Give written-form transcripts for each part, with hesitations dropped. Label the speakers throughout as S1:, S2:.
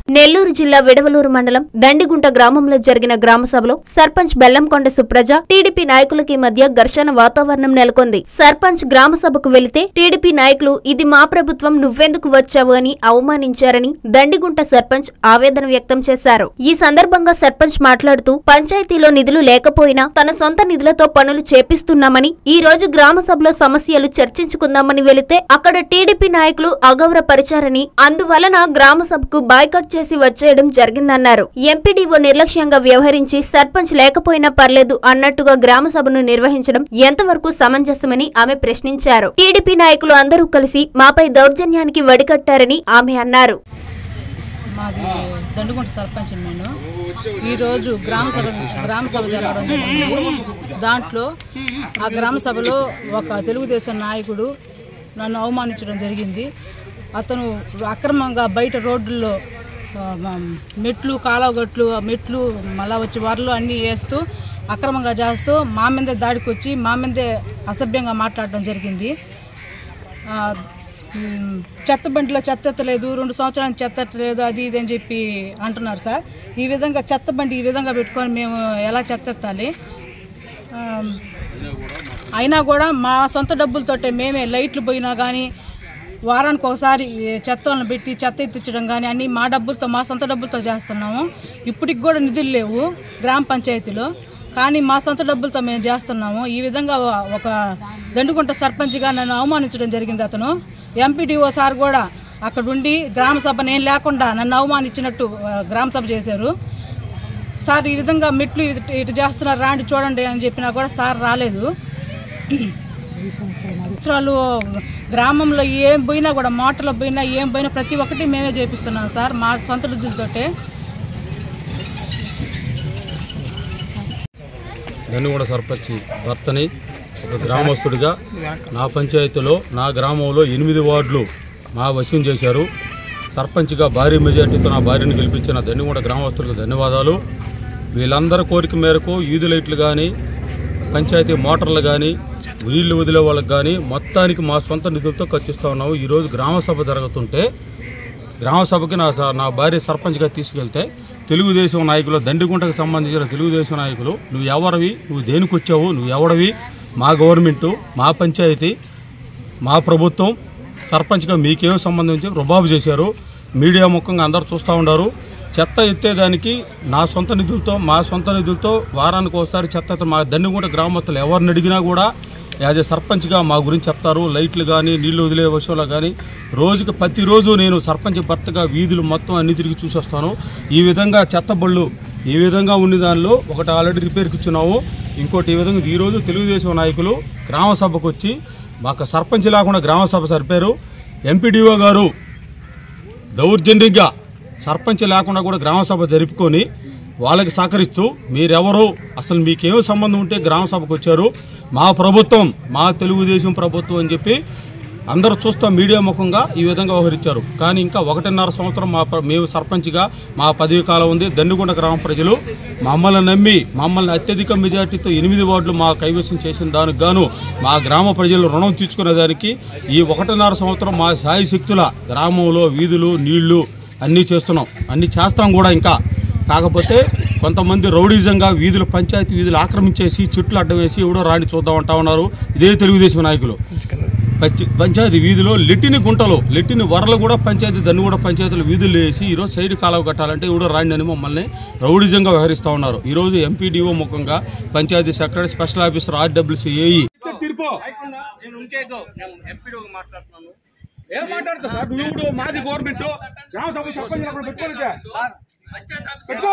S1: నెల్లూరు జిల్లా విడవలూరు మండలం దండిగుంట గ్రామంలో జరిగిన గ్రామ సభలో సర్పంచ్ బెల్లంకొండ సుప్రజ టీడీపీ నాయకులకి మధ్య ఘర్షణ వాతావరణం నెలకొంది. సర్పంచ్ గ్రామ సభకు వెళితే టీడీపీ నాయకులు ఇది మా ప్రభుత్వం నువ్వెందుకు వచ్చావు అని అవమానించారని దండిగుంట సర్పంచ్ ఆవేదన వ్యక్తం చేశారు. ఈ సందర్భంగా సర్పంచ్ మాట్లాడుతూ పంచాయతీలో నిధులు లేకపోయినా తన సొంత నిధులతో పనులు చేపిస్తున్నామని, ఈ రోజు గ్రామ సభలో సమస్యలు చర్చించుకుందామని వెళితే అక్కడ టీడీపీ నాయకులు అగౌరవపరిచారని, అందువలన గ్రామ సభకు బాయ్కట్ చేసి వచ్చేయడం జరిగిందన్నారు. ఎంపీడీఓ నిర్లక్ష్యంగా వ్యవహరించి సర్పంచ్ లేకపోయినా పర్లేదు అన్నట్టుగా గ్రామ సభను నిర్వహించడం ఎంతవరకు సమంజసమని ఆమె ప్రశ్నించారు. టీడీపీ నాయకులు అందరూ కలిసి మాపై దౌర్జన్యానికి వడికట్టారని ఆమె అన్నారు.
S2: మాది దండుగుంట సర్పంచ్ నేను. ఈరోజు గ్రామ సభ జరగడం జరిగింది. దాంట్లో ఆ గ్రామ సభలో ఒక తెలుగుదేశం నాయకుడు నన్ను అవమానించడం జరిగింది. అతను అక్రమంగా బయట రోడ్లలో మెట్లు, కాలువగట్లు, మెట్లు మళ్ళా వచ్చి వరలు అన్నీ వేస్తూ అక్రమంగా చేస్తూ మా మీదే దాడికి వచ్చి మా మీదే అసభ్యంగా మాట్లాడడం జరిగింది. చెత్త బండిలో చెత్త ఎత్తలేదు, 2 సంవత్సరాలు చెత్త ఎత్తలేదు, అది ఇది అని చెప్పి అంటున్నారు సార్. ఈ విధంగా చెత్త బండి ఈ విధంగా పెట్టుకొని మేము ఎలా చెత్త ఎత్తాలి? అయినా కూడా మా సొంత డబ్బులతోటే మేమే లైట్లు పోయినా కానీ వారానికి ఒకసారి చెత్తలను పెట్టి చెత్త ఎత్తించడం కానీ అన్నీ మా డబ్బులతో, మా సొంత డబ్బులతో చేస్తున్నాము. ఇప్పటికి కూడా నిధులు లేవు గ్రామ పంచాయతీలో, కానీ మా సొంత డబ్బులతో మేము చేస్తున్నాము. ఈ విధంగా ఒక దండుగుంట సర్పంచ్గా నన్ను అవమానించడం జరిగింది. అతను ఎంపీడీఓ సార్ కూడా అక్కడుండి గ్రామ సభ నేను లేకుండా నన్ను అవమానించినట్టు గ్రామ సభ చేశారు. సార్ ఈ విధంగా మెట్లు ఇటు చేస్తున్నారు, రాండి చూడండి అని చెప్పినా కూడా సార్ రాలేదు. సంవత్సరాలు గ్రామంలో ఏం పోయినా కూడా, మోటార్లో పోయినా ఏం పోయినా ప్రతి ఒక్కటి మేమే చేపిస్తున్నాం సార్, మా సొంత నిధులతోటే.
S3: దండుగుంట సర్పంచ్ భర్తని ఒక గ్రామస్తుడిగా నా పంచాయతీలో, నా గ్రామంలో 8 వార్డులు మా వశం చేశారు. సర్పంచ్గా భారీ మెజార్టీతో నా భార్యను గెలిపించిన దండుగుంట గ్రామస్తులకు ధన్యవాదాలు. వీళ్ళందరి కోరిక మేరకు ఈదు లైట్లు కానీ, పంచాయతీ మోటార్లు కానీ, నీళ్లు వదిలే వాళ్ళకి కానీ మొత్తానికి మా సొంత నిధులతో ఖర్చిస్తూ ఉన్నాము. ఈరోజు గ్రామ సభ జరుగుతుంటే గ్రామ సభకి నా భార్య సర్పంచ్గా తీసుకెళ్తే తెలుగుదేశం నాయకులు, దండిగుంటకు సంబంధించిన తెలుగుదేశం నాయకులు, నువ్వు ఎవరివి, నువ్వు దేనికి వచ్చావు, నువ్వు ఎవరివి, మా గవర్నమెంటు, మా పంచాయతీ, మా ప్రభుత్వం, సర్పంచ్గా మీకేం సంబంధించి రుబాబు చేశారు. మీడియా ముఖంగా అందరూ చూస్తూ ఉన్నారు. చెత్త ఎత్తేదానికి నా సొంత నిధులతో, మా సొంత నిధులతో వారానికి ఒకసారి చెత్త మా దండిగుంట గ్రామస్తులు ఎవరిని అడిగినా కూడా యాజ్ ఏ సర్పంచ్గా మా గురించి చెప్తారు. లైట్లు కానీ, నీళ్లు వదిలే విషయంలో కానీ రోజుకి ప్రతిరోజు నేను సర్పంచ్ భర్తగా వీధులు మొత్తం అన్ని తిరిగి చూసి వస్తాను. ఈ విధంగా చెత్త బళ్ళు ఈ విధంగా ఉన్న దానిలో ఒకటి ఆల్రెడీ రిపేర్కి ఇచ్చినాము, ఇంకోటి ఈ విధంగా ఈరోజు తెలుగుదేశం నాయకులు గ్రామ సభకు వచ్చి మాకు సర్పంచ్ లేకుండా గ్రామ సభ సరిపారు. ఎంపీడీఓ గారు దౌర్జన్యంగా సర్పంచ్ లేకుండా కూడా గ్రామ సభ జరుపుకొని వాళ్ళకి సహకరిస్తూ మీరెవరు, అసలు మీకేం సంబంధం ఉంటే గ్రామ సభకు వచ్చారు, మా ప్రభుత్వం, మా తెలుగుదేశం ప్రభుత్వం అని చెప్పి అందరూ చూస్తాం మీడియా ముఖంగా ఈ విధంగా వ్యవహరించారు. కానీ ఇంకా 1.5 సంవత్సరం మేము సర్పంచ్గా మా పదవి కాలం ఉంది. దండుగుంట గ్రామ ప్రజలు మమ్మల్ని నమ్మి మమ్మల్ని అత్యధిక మెజార్టీతో 8 వార్డులు మా కైవసం చేసిన దానికి గాను మా గ్రామ ప్రజలు రుణం తీర్చుకునేదానికి ఈ 1.5 సంవత్సరం మా సాయి శక్తుల గ్రామంలో వీధులు, నీళ్లు అన్నీ చేస్తున్నాం, అన్నీ చేస్తాం కూడా. ఇంకా కాకపోతే కొంతమంది రౌడీజంగా వీధులు, పంచాయతీ వీధులు ఆక్రమించేసి చెట్లు అడ్డం వేసి ఎవడో రాని చూద్దామంటా ఉన్నారు. ఇదే తెలుగుదేశం నాయకులు. పంచాయతీ వీధిలో లెట్టిని వరలు కూడా పంచాయతీ దండుగుంట పంచాయతీలు వీధులు వేసి ఈరోజు సైడ్ కాలువ కట్టాలంటే ఎవడో రాండి అని మమ్మల్ని రౌడీజంగా వ్యవహరిస్తూ ఉన్నారు. ఈరోజు ఎంపీడీఓ ముఖంగా panchayat secretary, special officer, RWC AE
S4: ఏం మాట్లాడుతా సార్? నువ్వు మాది గవర్నమెంట్ గ్రామ సభ సర్పంచ్ పెట్టుకోలేదా? పెట్టుకో.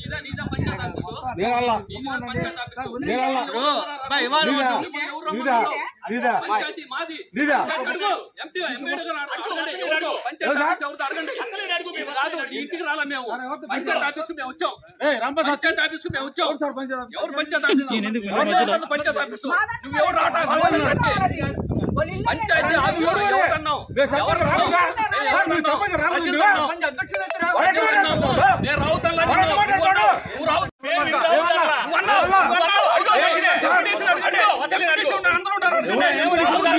S5: ఇంటికి రాలా మేము, పంచాయతీ ఆఫీస్కి మేము వచ్చాం, పంచాయతీ ఆఫీస్కి మేము వచ్చాం. ఎవరు పంచాయతీ ఆఫీసు? పంచాయతీ ఆఫీసు నువ్వు ఎవరు పంచాయతీ ఆఫీసు ఎవరన్నావు? నేను రావుతాను.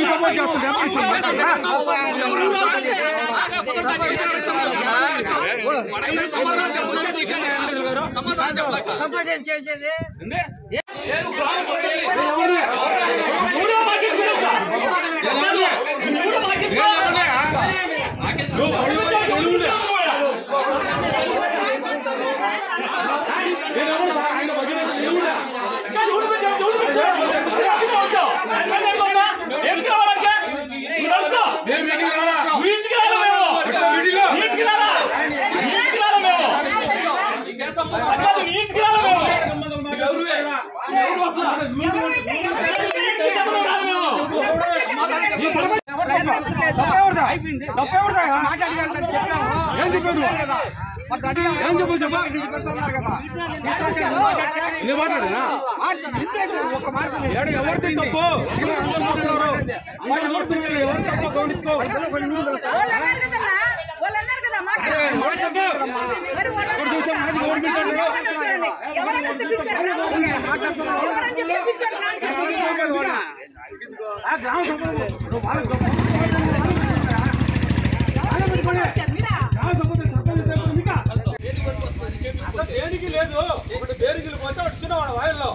S5: అందరూ
S4: దేనికి లేదు ఒకటి బేరిగిలు పోతే ఒకటి చిన్నవాడు వాయిల్లో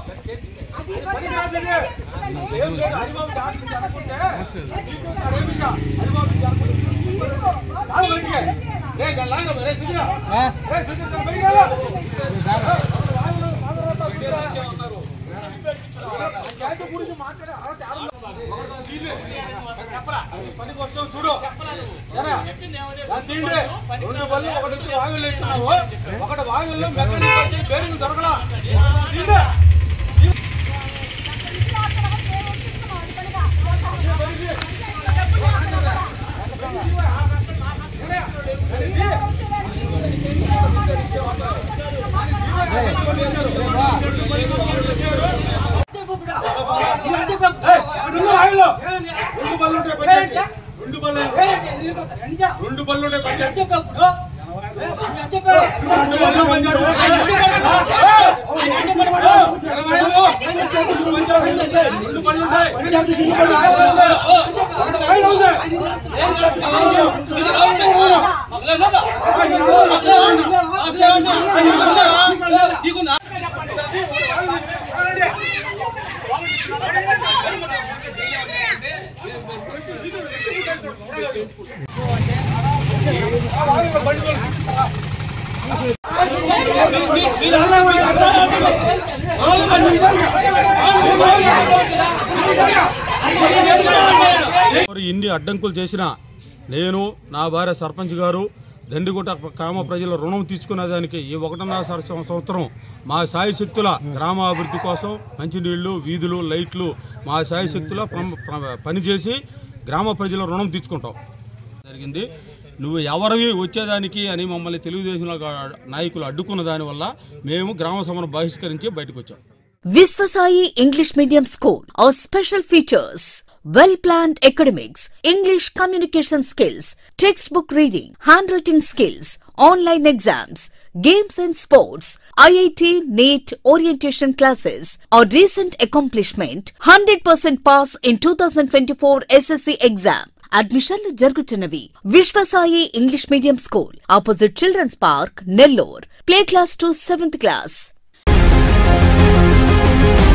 S4: పనికి వస్తాం చూడు తిండి 2 బళ్ళు ఒకటి వచ్చి వాగులు ఇచ్చినావు ఒకటి వాగుల్లో మెకానిక్ బేరింగ్ దొరకలా రెండు బళ్ళు ఇన్ని అడ్డంకులు చేసిన నేను నా భార్య సర్పంచ్ గారు దండిగుంట గ్రామ ప్రజల రుణం తీసుకునేదానికి ఈ 1.5 సంవత్సరం మా శాయశక్తుల గ్రామాభివృద్ధి కోసం మంచినీళ్లు వీధులు లైట్లు మా శాయశక్తుల పనిచేసి గ్రామ ప్రజల రుణం తీసుకుంటాం జరిగింది. నువ్వు ఎవరివి వచ్చేదానికి అని మమ్మల్ని తెలుగుదేశం నాయకులు అడ్డుకున్న దానివల్ల మేము గ్రామ సభను బహిష్కరించి బయటకు వచ్చాం.
S6: Viswasai English Medium School. Our special features: well-planned academics, English communication skills, textbook reading, handwriting skills, online exams, games and sports, IIT, NEET orientation classes. Our recent accomplishment: 100% pass in 2024 SSC exam. అడ్మిషన్లు జరుగుతున్నవి. Vishwasai English medium school, opposite childrens park, Nellore. Play class to 7th class.